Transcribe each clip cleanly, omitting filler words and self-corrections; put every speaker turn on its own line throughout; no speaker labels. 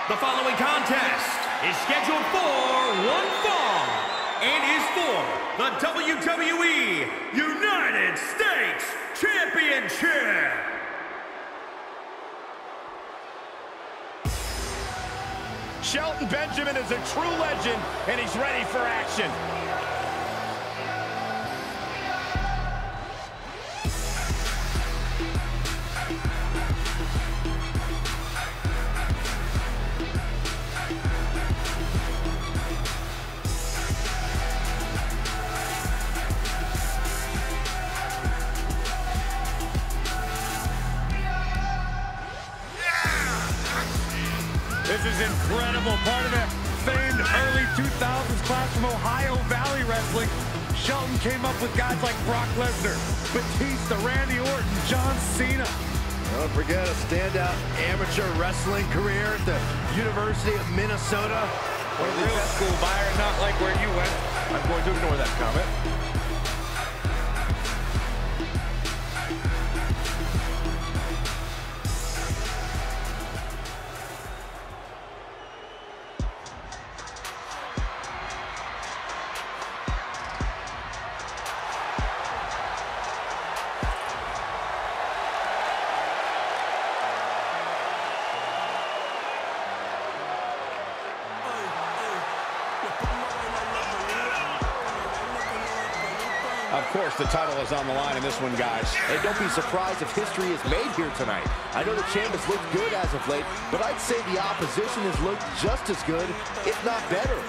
The following contest is scheduled for one fall and is for the WWE United States Championship.
Shelton Benjamin is a true legend, and he's ready for action. This is incredible. Part of a famed early 2000s class from Ohio Valley Wrestling. Shelton came up with guys like Brock Lesnar, Batista, Randy Orton, John Cena.
Don't forget a standout amateur wrestling career at the University of Minnesota.
One of the best school buyers, not like where you went. I'm going to ignore that comment. Of course, the title is on the line in this one, guys.
And don't be surprised if history is made here tonight. I know the champ has looked good as of late, but I'd say the opposition has looked just as good, if not better.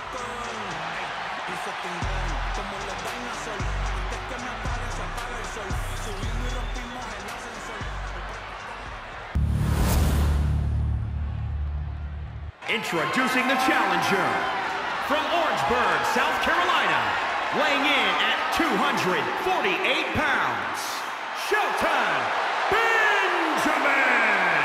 Introducing the challenger from Orangeburg, South Carolina, weighing in at 248 pounds, Shelton Benjamin.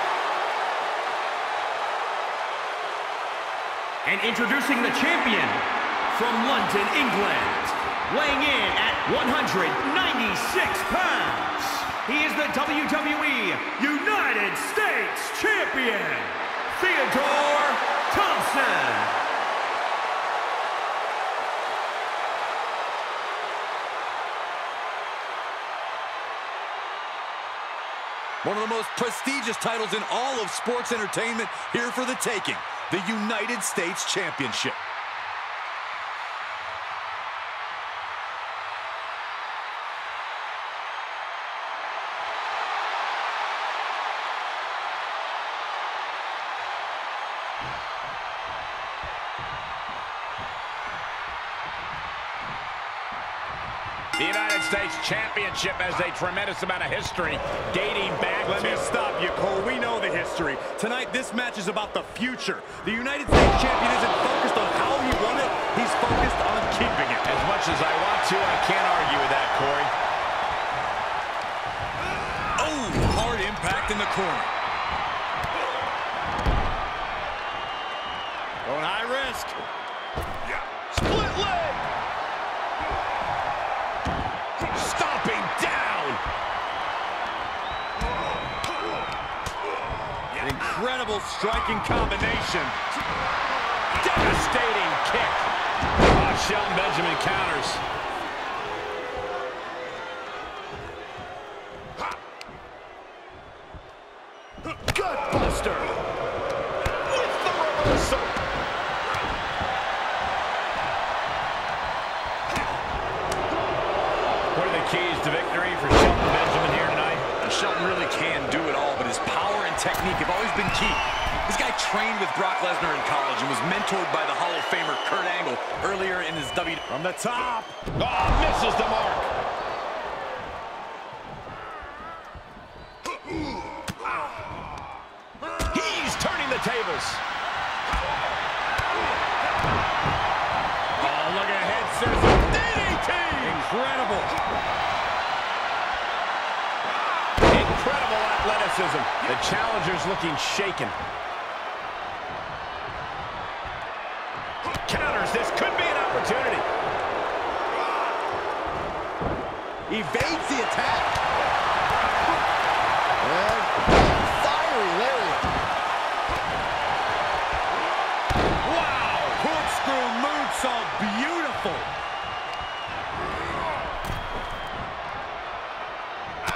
And introducing the champion from London, England, weighing in at 196 pounds, he is the WWE United States Champion, Theodore Thompson.
One of the most prestigious titles in all of sports entertainment here for the taking, the United States Championship.
The United States Championship has a tremendous amount of history dating back
Let
to...
me stop you, Cole. We know the history. Tonight, this match is about the future. The United States Champion isn't focused on how he won it. He's focused on keeping it.
As much as I want to, I can't argue with that, Corey.
Oh, hard impact in the corner.
Going high risk. Split leg. Stomping down.
Incredible striking combination.
Devastating kick. Oh, Shelton Benjamin counters.
Gutbuster.
With the reversal. What are the keys to victory for Shelton Benjamin here tonight?
Shelton really can do it all, but his power and technique have always been key. This guy trained with Brock Lesnar in college and was mentored by the Hall of Famer Kurt Angle earlier in his
From the top. Oh, misses the mark. He's turning the tables. Oh, look ahead, scissors. DDT! Incredible. Incredible athleticism. The challenger's looking shaken. Counters. This could be an opportunity.
Evades the attack. And fiery lariat.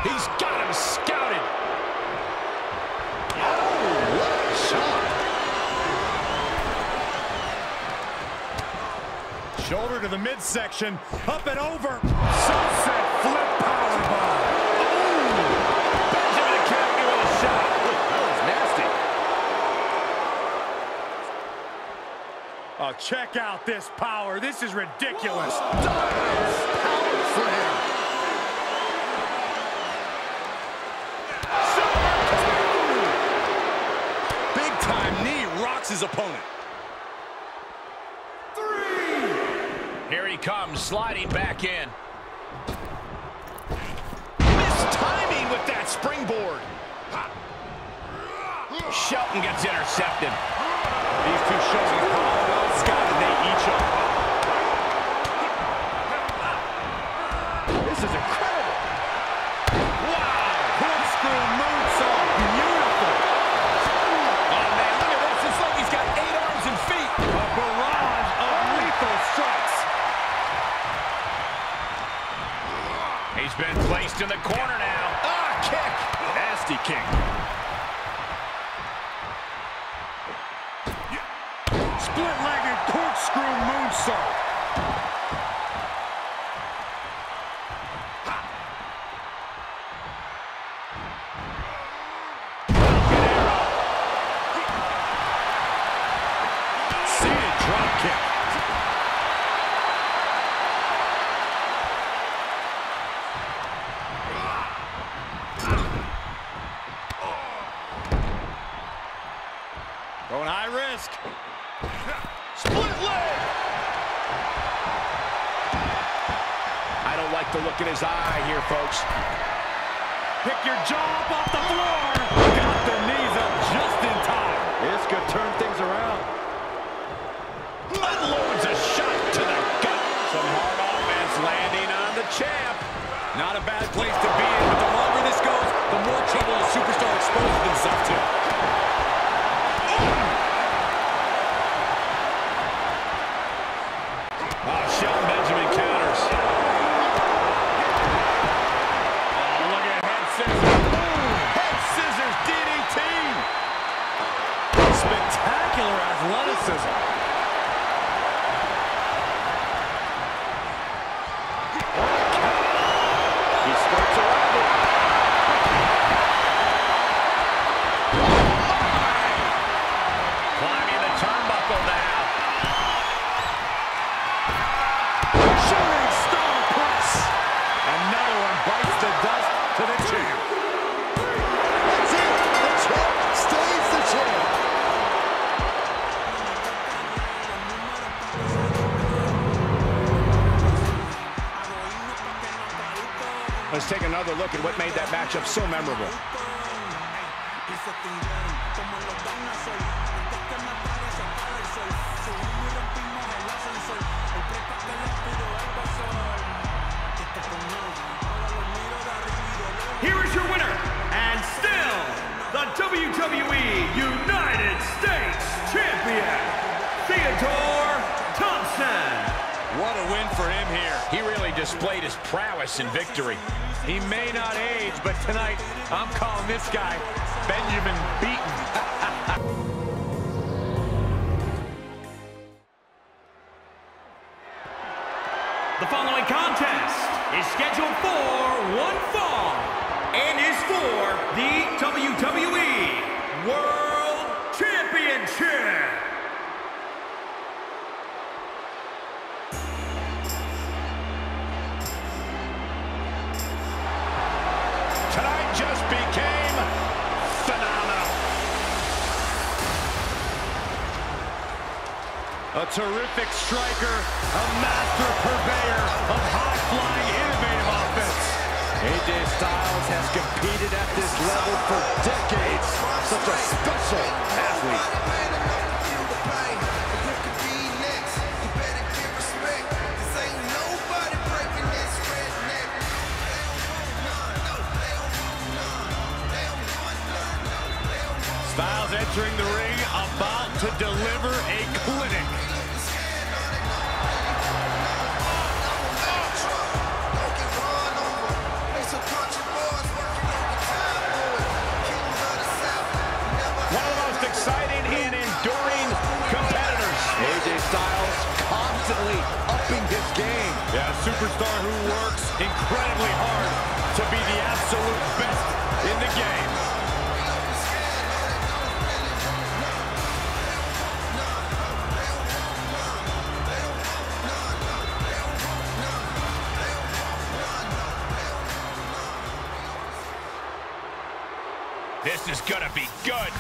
He's got him scouted.
Oh, what a shot.
Shoulder to the midsection, up and over. Sunset flip powerbomb.
Benjamin accounting with a shot.
That was nasty.
Oh, check out this power. This is ridiculous.
Power slam.
Big time knee rocks his opponent. Here he comes, sliding back in. Missed timing with that springboard. Shelton gets intercepted. These two showing how well scouted they each are.
This is incredible.
Wow, corkscrew moonsault, beautiful.
Oh man, look at this. It's like he's got 8 arms and feet.
A barrage of lethal strikes.
He's been placed in the corner now. Ah, kick. Nasty kick.
Split-legged corkscrew moonsault.
Seated drop kick.
Going high risk.
Split leg. I don't like the look in his eye here, folks.
Pick your jaw up off the floor. Got the knees up just in time.
This could turn things around.
Unloads a shot to the gut. Some hard offense landing on the champ.
Not a bad place to be in, but the longer this goes, the more trouble the superstar exposes himself to.
Shelton Benjamin counters.
Oh, look at head scissors. Head scissors DDT. Spectacular athleticism.
He skirts around it.
Climbing the turnbuckle now.
Shooting star press. Another one bites the dust to the champ.
That's it. The champ stays the champ.
Let's take another look at what made that matchup so memorable.
Here is your winner, and still the WWE United States Champion, Theodore Thompson.
What a win for him here.
He really displayed his prowess in victory.
He may not age, but tonight I'm calling this guy Benjamin Beaten.
The following contest is scheduled for one fall and is for the WWE World Championship.
Tonight just became phenomenal.
A terrific striker, a master purveyor of high-flying, innovative offense.
AJ Styles has competed at this level for decades. Such a special athlete.
Styles entering the ring, about to deliver a clinic. superstar who works incredibly hard to be the absolute best in the game.
This is gonna be good.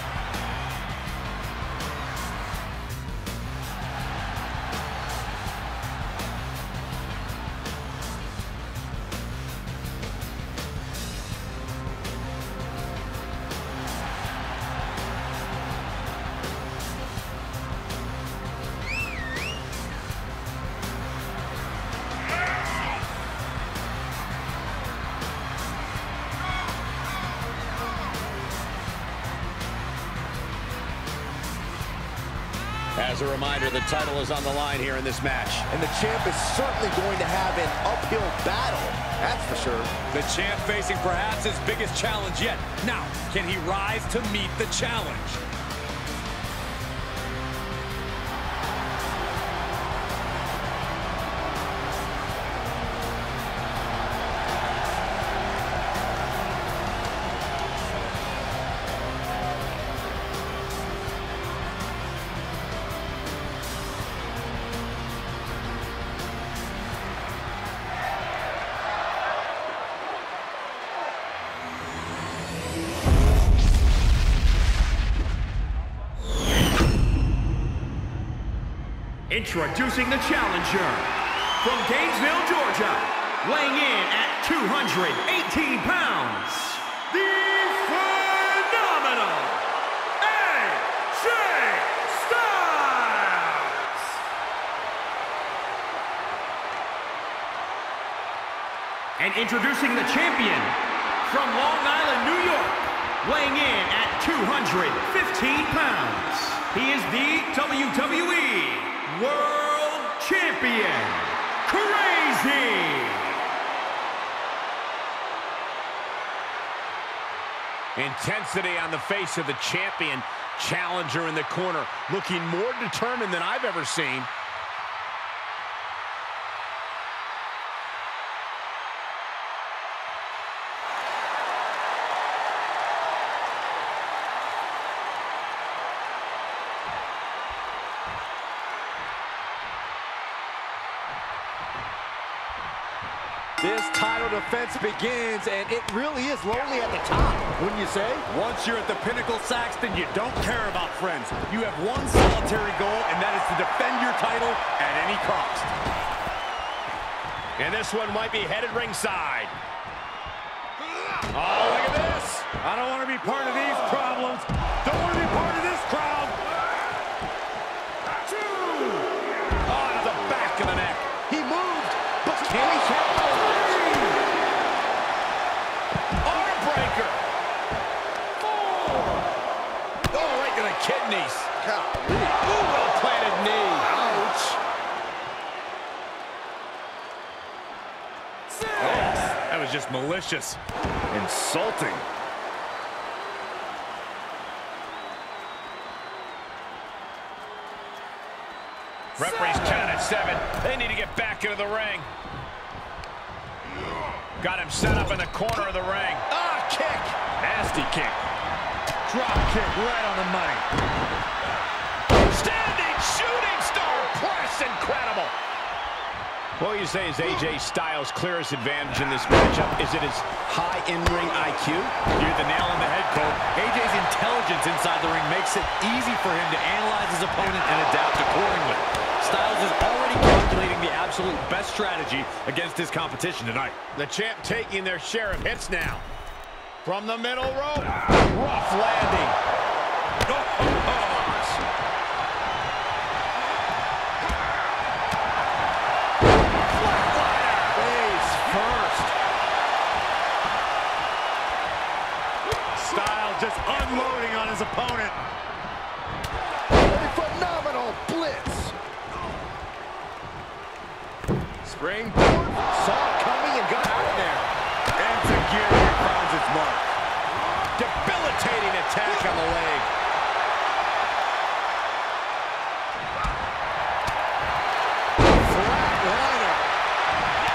As a reminder, the title is on the line here in this match.
And the champ is certainly going to have an uphill battle, that's for sure.
The champ facing perhaps his biggest challenge yet. Now, can he rise to meet the challenge?
Introducing the challenger, from Gainesville, Georgia, weighing in at 218 pounds, the phenomenal AJ Styles! And introducing the champion, from Long Island, New York, weighing in at 215 pounds, he is the WWE World Champion, Crazy!
Intensity on the face of the champion. Challenger in the corner, looking more determined than I've ever seen.
This title defense begins, and it really is lonely at the top, wouldn't you say?
Once you're at the pinnacle, Saxton, you don't care about friends. You have one solitary goal, and that is to defend your title at any cost.
And this one might be headed ringside.
Oh, look at this. I don't want to be part of these problems. Don't want to be part of this crowd.
Oh, to the back of the neck.
He moved, but can he count?
Armbreaker. 4. Oh, right to the kidneys.
Golly.
Ooh, well-planted knee.
Ouch.
That was just malicious. Insulting.
Referee's count at 7. They need to get back into the ring. Got him set up in the corner of the ring. Ah, kick. Nasty kick.
Drop kick right on the money.
Standing shooting star press. Incredible. What you say is AJ Styles' clearest advantage in this matchup? Is it his high in-ring IQ?
You hit the nail on the head, Cole. AJ's intelligence inside the ring makes it easy for him to analyze his opponent and adapt accordingly. Styles is already calculating the absolute best strategy against his competition tonight.
The champ taking their share of hits now. From the middle rope. Rough landing.
Face first.
Styles just unloading on his opponent.
A phenomenal blitz. Springboard, saw it coming and got out of there.
Enzuigiri finds its mark.
Debilitating attack on the leg.
Flatliner.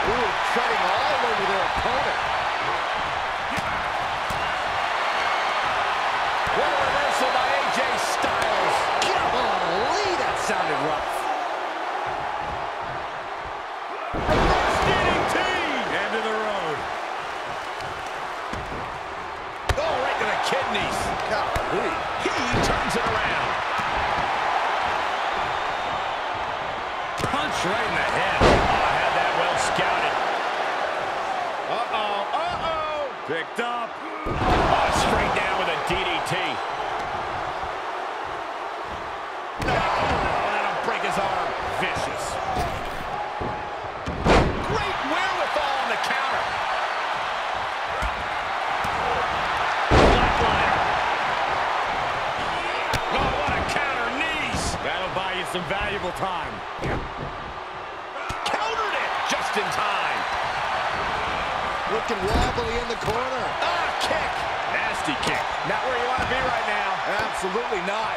kidneys.
Golly.
He turns it around.
Punch right in the head.
Oh, had that well scouted. Uh-oh, uh-oh.
Picked up.
Oh, straight down with a DDT. No, that'll break his arm. Vicious. Great wherewithal on the counter. Flatliner. Oh, what a counter. Knees.
That'll buy you some valuable time.
Countered it just in time.
Looking wobbly in the corner.
Ah, kick. Nasty kick. Not where you want to be right now.
Absolutely not.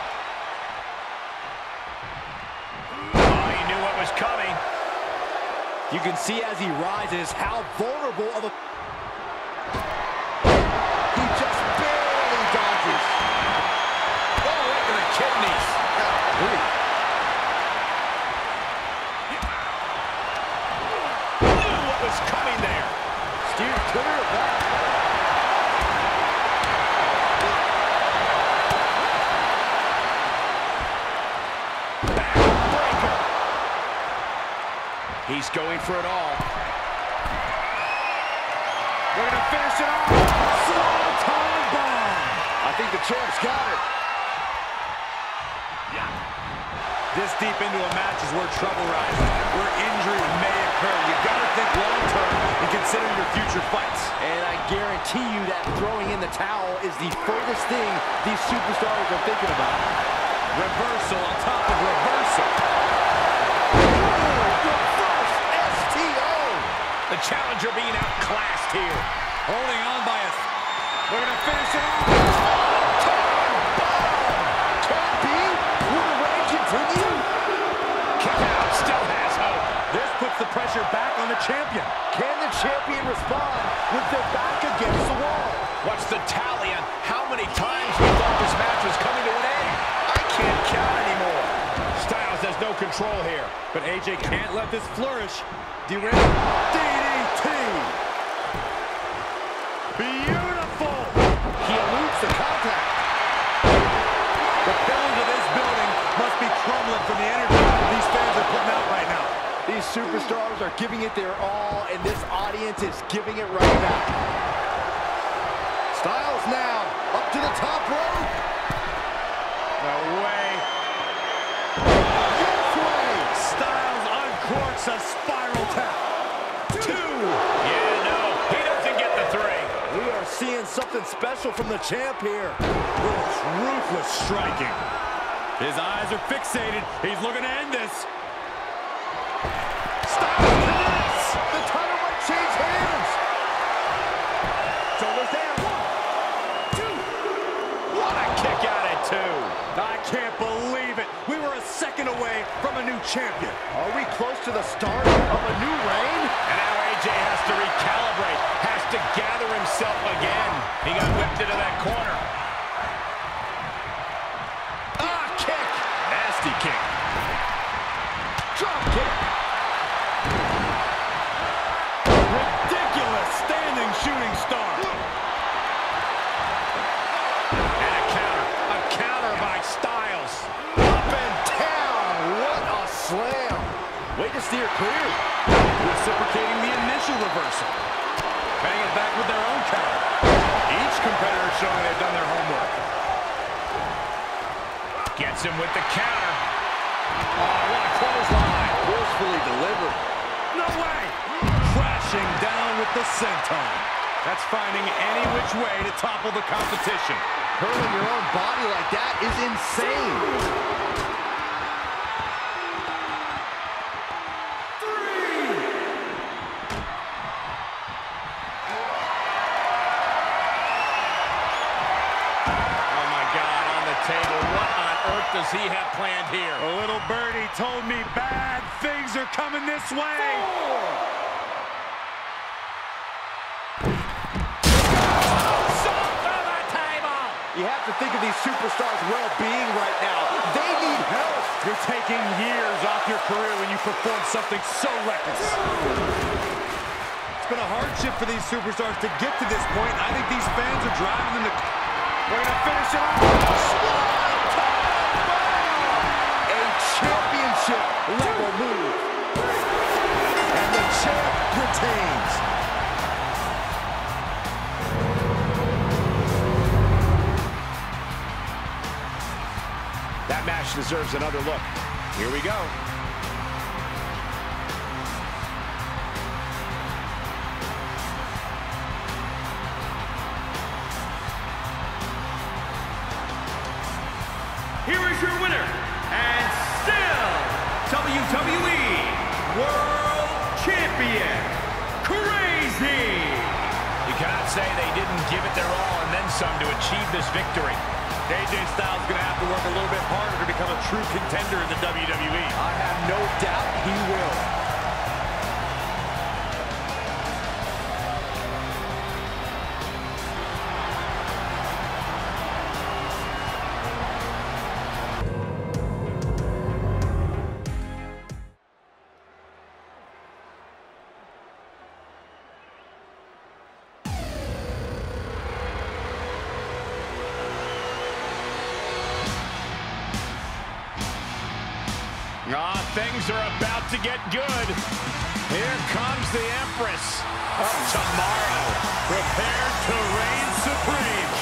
Oh, he knew what was coming.
You can see as he rises how vulnerable of a... He just barely dodges.
Oh, right to the kidneys. Knew what was coming there.
Steered clear of that.
Backbreaker. He's going for it all.
We're going to finish it off. Swanton bomb.
I think the champ's got it.
This deep into a match is where trouble rises, where injury may occur. You've got to think long-term and consider your future fights.
And I guarantee you that throwing in the towel is the furthest thing these superstars are thinking about.
Reversal on top of reversal.
Reverse STO.
The challenger being outclassed here.
Holding on by a...
We're going to finish it off.
Can be. Will the reign continue?
Kick out. Still has hope.
This puts the pressure back on the champion.
Can the champion respond with their back against the wall?
What's the tally on how many times we thought this match was coming to an end? I can't count anymore. Styles has no control here.
But AJ can't let this flourish. Derail. DDT. Beautiful.
He eludes the contact.
The pillars of this building must be crumbling from the energy these fans are putting out right now.
These superstars are giving it their all, and this audience is giving it right back. Styles now up to the top rope.
No way.
Yes way.
Styles uncorks a spiral tap. 2.
Yeah, no, he doesn't get the 3.
We are seeing something special from the champ here.
Ruthless striking. His eyes are fixated. He's looking to end this.
Styles connects. The title might change hands. Shoulders down.
2. What a kick out at 2.
I can't believe it. We were a second away from a new champion.
Are we close to the start of a new reign?
And now AJ has to recalibrate, has to gather himself again. He got whipped into that corner. Ah, kick. Nasty kick.
Drop kick.
Ridiculous standing shooting star.
And a counter by Styles.
Up and down. What a slam. Way to steer clear.
Reciprocating the initial reversal. Paying it back with their own counter. Each competitor showing they've done their homework.
Gets him with the counter. Oh, what a clothesline.
Forcefully delivered.
No way! Crashing down with the senton. That's finding any which way to topple the competition.
Hurling your own body like that is insane.
Does he have planned here?
A little birdie told me bad things are coming this way.
4. Salt on the table.
You have to think of these superstars' well-being right now. They need help.
You're taking years off your career when you perform something so reckless. It's been a hardship for these superstars to get to this point. I think these fans are driving them to...
We're going to finish it off.
A championship level move. And the champ retains.
That match deserves another look. Here we go.
Here is your winner, and still WWE World Champion, Crazy.
You cannot say they didn't give it their all and then some to achieve this victory.
AJ Styles is going to have to work a little bit harder to become a true contender in the WWE.
I have no doubt he will.
Things are about to get good. Here comes the Empress of Tomorrow, prepared to reign supreme.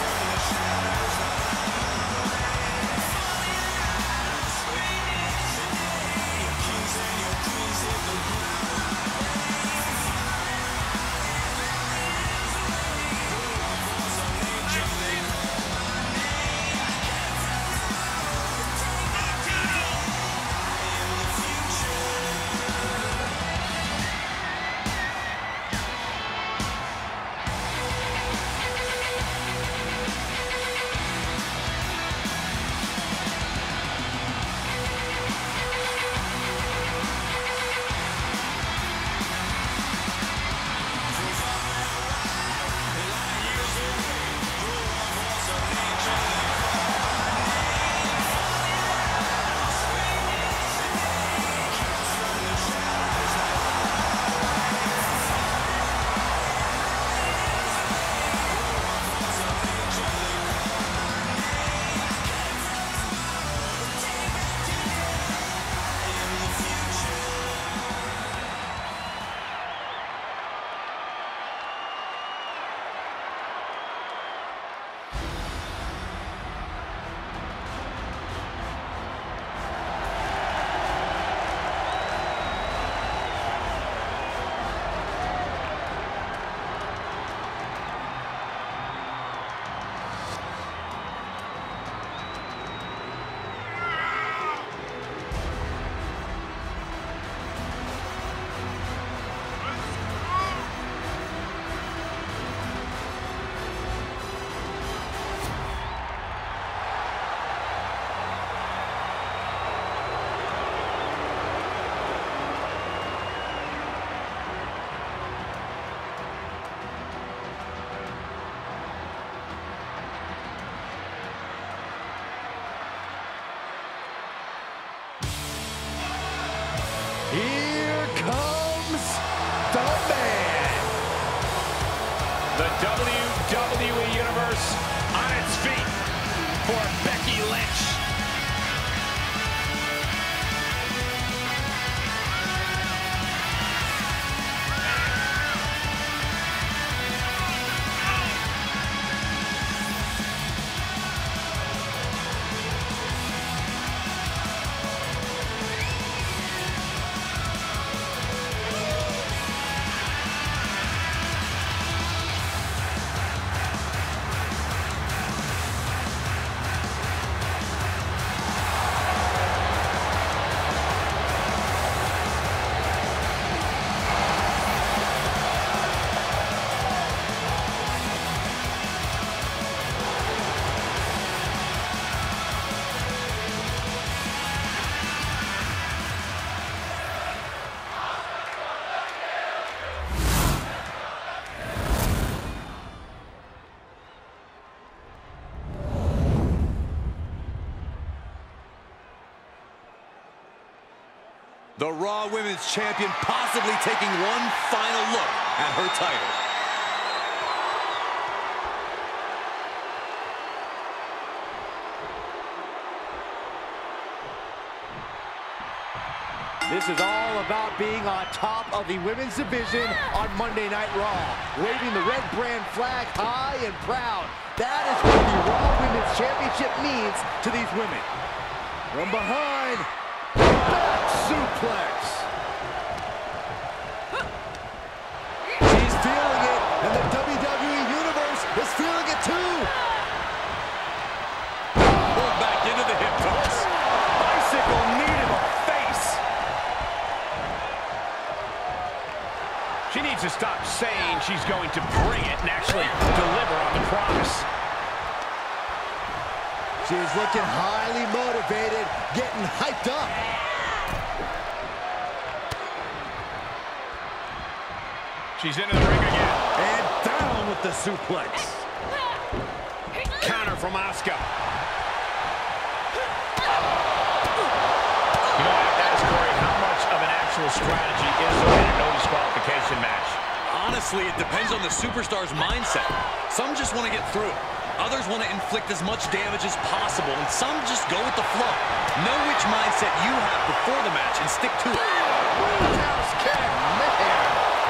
Here comes the man.
The WWE Universe on its feet for Becky Lynch.
The Raw Women's Champion possibly taking one final look at her title. This is all about being on top of the women's division on Monday Night Raw. Waving the red brand flag high and proud. That is what the Raw Women's Championship means to these women. From behind, back suplex. She's feeling it, and the WWE Universe is feeling it too.
Pulled back into the hip toss. Bicycle knee to the face.
She needs to stop saying she's going to bring it and actually deliver on the promise.
She's looking highly motivated, getting hyped up.
She's into the ring again.
And down with the suplex.
Counter from Asuka. You know, I have to ask Corey, how much of an actual strategy is there in a no disqualification match?
Honestly, it depends on the superstar's mindset. Some just want to get through. Others want to inflict as much damage as possible, and some just go with the flow. Know which mindset you have before the match and stick to it.
Roundhouse kick, man.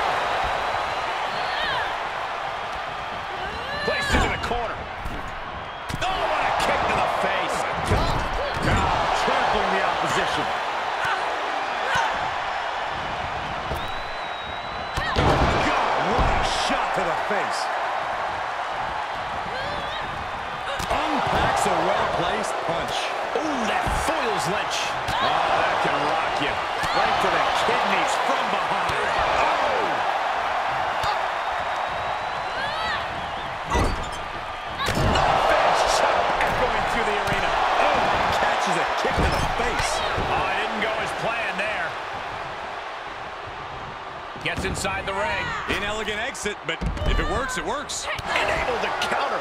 Placed into the corner. Oh, what a kick to the face.
Now trampling the opposition. God, what a shot to the face. Unpacks a well-placed punch.
Ooh, that foils Lynch. Oh, that can rock you. Right to the kidneys from behind. Oh! Offense chop echoing through the arena.
Oh, catches a kick to the face.
Oh, it didn't go as planned there. Gets inside the ring.
Inelegant exit, but if it works, it works.
And able to counter.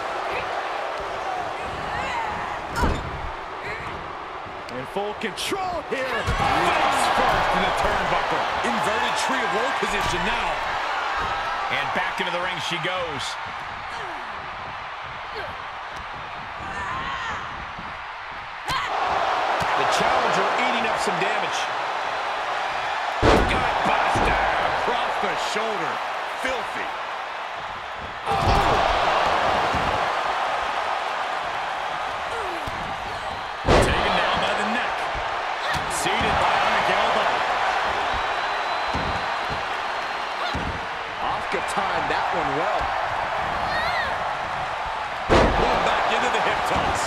In full control here.
Face first in the turnbuckle.
Inverted tree of woe position now.
And back into the ring she goes. The challenger eating up some damage. Gutbuster across the shoulder. Filthy.
Taken down by the neck. Seated bionic elbow.
Asuka timed that one well.
Pulled back into the hip toss.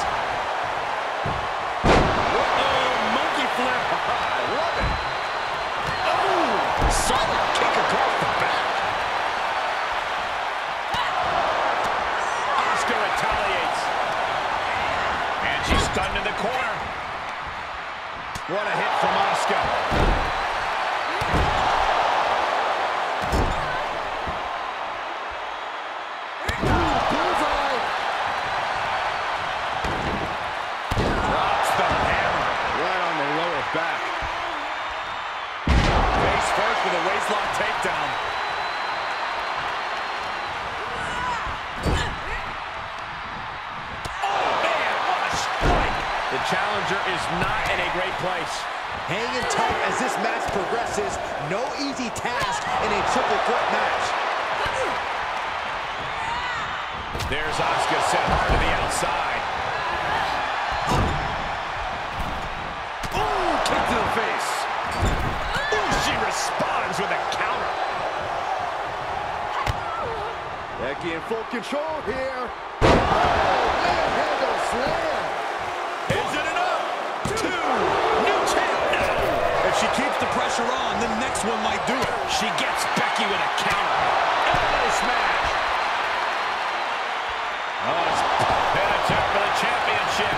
Monkey flip.
I love it.
Oh, solid kick across the back. Asuka retaliates. And she's stunned in the corner. What a hit from Asuka.
Bullseye.
Drops the hammer.
Right on the lower back.
Face first with a waistlock takedown.
Oh, man, what a strike. The challenger is not in a great place.
Hanging tight as this match progresses. No easy task in a triple threat match.
There's Asuka set hard to the outside. Ooh, kick to the face. Ooh, she responds with a counter.
Becky in full control here. Oh, man, handle slam.
Is it enough? 2. New champ now.
If she keeps the pressure on, the next one might do it.
She gets Becky with a counter. Elbow smash. Oh, it's been a check for the championship.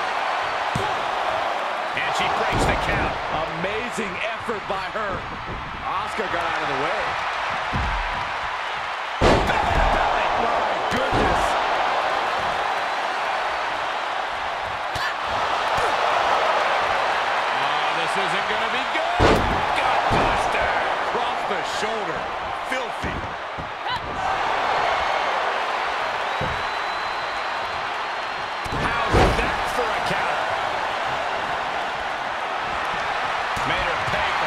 And she breaks the count.
Amazing effort by her. Asuka got out of the way. My goodness.
Oh, this isn't going to be good. Gutbuster. Across the shoulder. Filthy. How's that for a count? Made her pay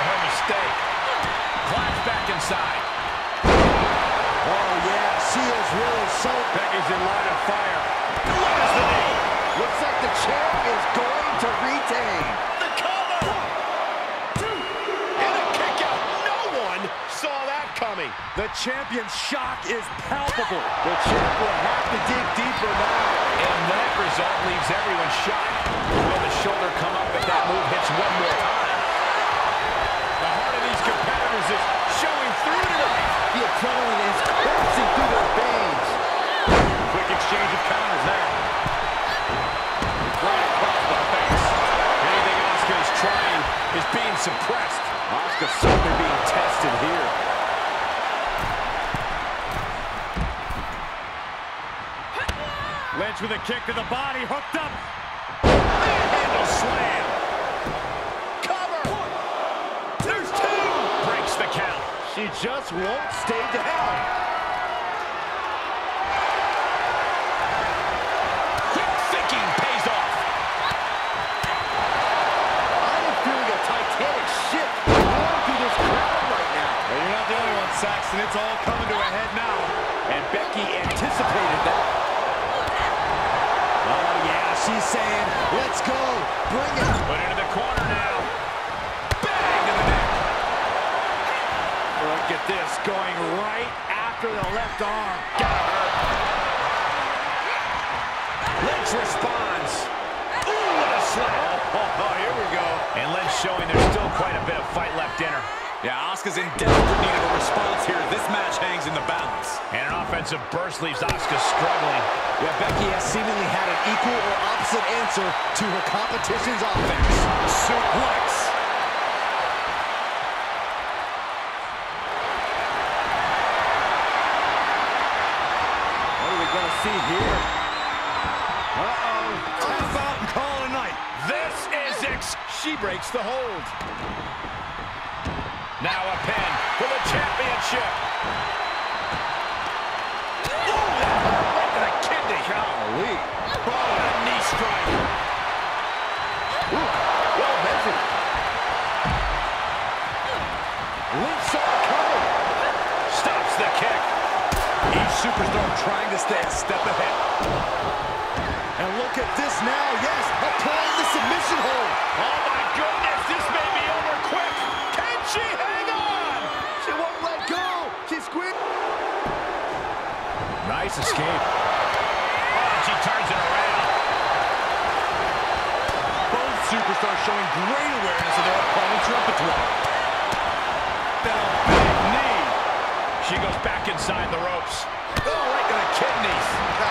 so...
Becky's in line of fire. Delivers the knee.
Looks like the champ is going to retain.
The cover. 1, 2, and a kick out. No one saw that coming.
The champion's shock is palpable.
The champ will have to dig deeper now.
And that result leaves everyone shocked. Will the shoulder come up if that move hits one more time? The heart of these competitors is showing through tonight.
The adrenaline is coursing through their veins.
Quick exchange of counters there. Right across the face. Anything Asuka is trying is being suppressed.
Asuka certainly being tested here.
Lynch with a kick to the body, hooked up.
Handle slam. Cover. 1, there's 2. Breaks the count.
She just won't stay down.
Quick thinking pays off.
I am feeling a titanic shift going through this crowd right now.
Well, you're not the only one, Saxton. It's all coming to a head now.
And Becky anticipated that. Oh, yeah, she's saying, let's go, bring it.
Put into the corner now. Bang to the neck.
Look at this, going right after the left arm. Gotta hurt.
Lynch responds. Ooh, what a slap. Oh, here we go. And Lynch showing there's still quite a bit of fight left in her.
Yeah, Asuka's in desperate need of a response here. This match hangs in the balance.
And an offensive burst leaves Asuka struggling.
Yeah, Becky has seemingly had an equal or opposite answer to her competition's offense.
Suplex.
What are we going to see here?
Uh-oh. Tap out and call it a night.
This is she breaks the hold. Now a pin for the championship. Ooh, that hurt right to the kidney.
Golly.
Oh, a knee strike.
Ooh, well measured. Lynch saw it coming.
Stops the kick.
Each superstar trying to stay a step ahead. And look at this now, yes, applying the submission hold.
Oh my goodness, this may be over quick. Can she hang on?
She won't let go. She's squeezed.
Nice escape. Oh, she turns it around.
Both superstars showing great awareness of their opponent's repertoire.
Big knee. She goes back inside the ropes. Oh, right to the kidneys.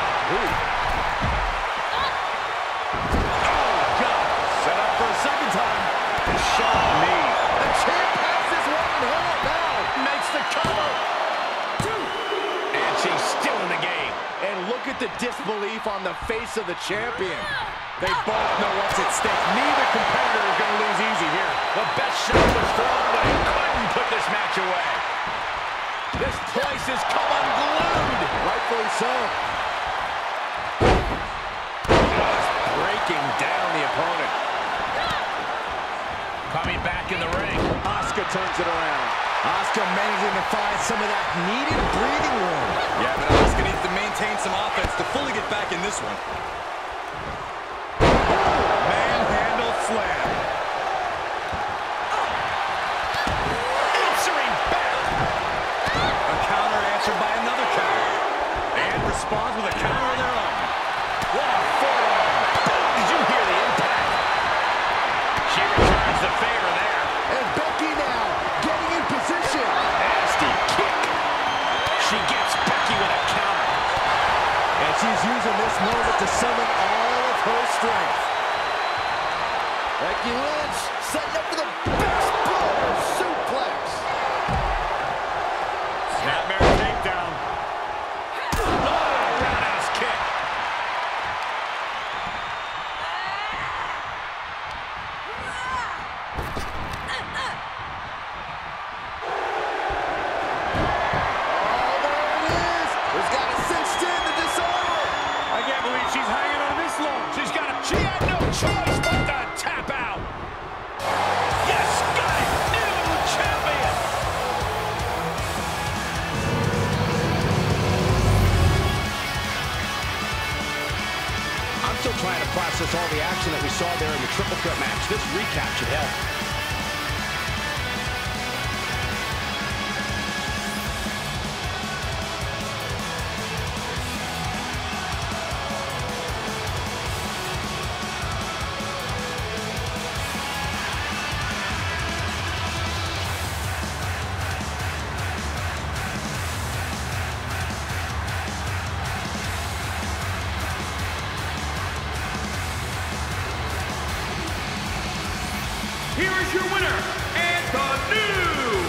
Set up for a second time.
Shot knee.
The champ has this one in hand now.
Makes the cover. 2. And she's still in the game.
And look at the disbelief on the face of the champion. They both know what's at stake. Neither competitor is going to lose easy here.
The best shot was thrown, but he couldn't put this match away. This place has come unglued.
Rightfully so. Just breaking down the opponent.
Coming back in the ring.
Asuka turns it around. Asuka managing to find some of that needed breathing room.
Yeah, but Asuka needs to maintain some offense to fully get back in this one.
Manhandle slam.
Answering back.
A counter answered by another counter.
And responds with a counter of their own.
What a forearm. Did you hear the impact? She returns the favor there.
And Becky now getting in position.
Nasty kick. She gets Becky with a counter.
And she's using this moment to summon all of her strength. Becky Lynch setting up for the best blow suplex.
Snapmare takedown.
Oh, roundhouse kick. She had no choice but to tap out. Yes, got still trying to process all the action that we saw there in the triple threat match. This recap should help.
Here is your winner, and the new